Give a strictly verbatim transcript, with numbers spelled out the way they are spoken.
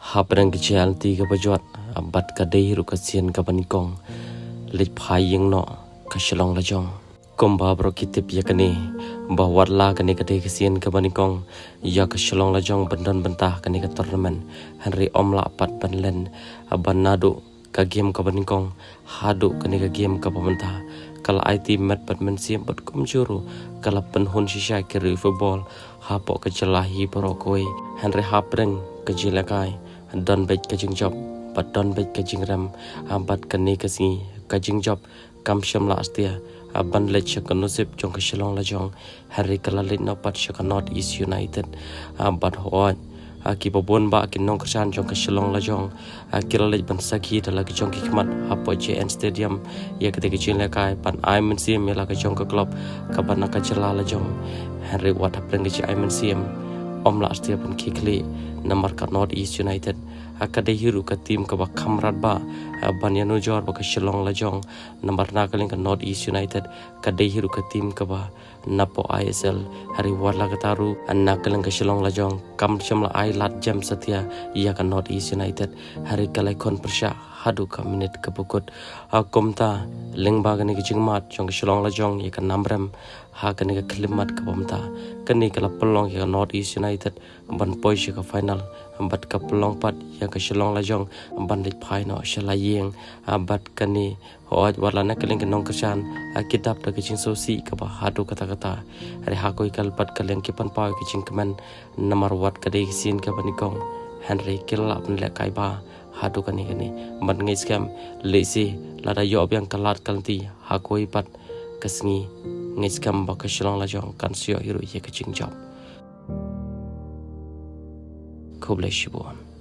Habrang kecil tiga bajot abat kadai ru kasian kapanikong lit phaying no kasilong lajong komba bro kitip ya kani bahwa la kani kadai kasian kapanikong ya kasilong lajong bendan bentah kani ka tournament Henry omla pat banlen aban nadu ka game kapanikong hadu kani ka game kapamenta kala I T mat badman siam bad kumjuru kala penhun shisha kiri football hapo kecelahi bro koi Henry habrang kejilakai don baik kajing job but don baik kajing ram abat kani kasi kajing job kam syam la astia aban lech kanusip jong kasilong la jong hari kalalit no pat syaka North East United abat hoat aki babon ba aki nong kersan jong kasilong la jong aki lalit ban saki dalag jong kikmat hapo J N Stadium ya ketika jin la kai pan Aiman Sim mela ka jong ka club ka ban ka jela la jong hari wat hapreng ki Aiman Sim om la astia pun kikli nomor ka North East United akade hiru ka tim ka ba kamrat ba banyanu jor ba ka Shillong lajong nomor na kaling ka North East United kade hiru ka tim ka ba napo I S L hari warla ka taru anna kaling ka Shillong lajong kam shamla ai lat jam satya ya ka North East United hari kalai kon persha hadu ka minute ka bukut akomta lengba gani ka jingmat jong ka Shillong lajong ya ka namram ha kani ka klimat ka pamta kani kala pelong ya ka North East United ban poi ka final ambat ka pelong pat ya ka Shillong lajong ban lit phai no shalayeng abat kani hoat warla na kaling ka nong kersan kitab da ka jing sosi ka ba hadu kata kata hari hakoi kalpat kaleng kipan pau ka jing keman nomor wat ka dei sin ka banikong Henry killa pun le kai ba hadu kani kani ban ngai scam lesi lada yob yang kalat kalti hakoi pat kasngi ngai scam ba ka Shillong lajong kan sio hiru ye ka jing job God bless you, boy.